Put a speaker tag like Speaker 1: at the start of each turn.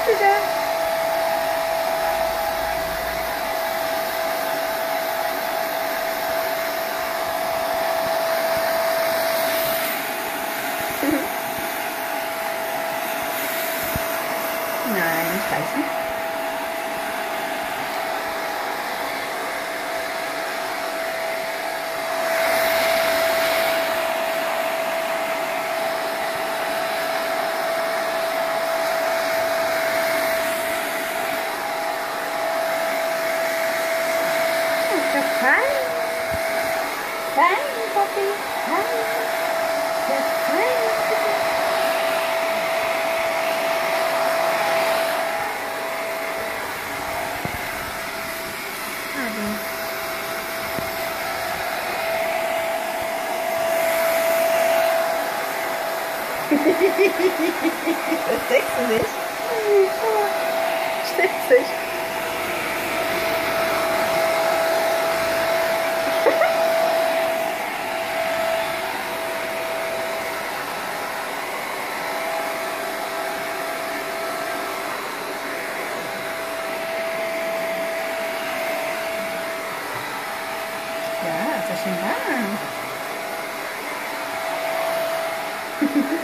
Speaker 1: bitte. Nein, nicht reißen. Fein. Fein, Poppy. Fein. Ja, fein. Versteckst du dich? Versteckst dich. Ja, ist ja schon warm.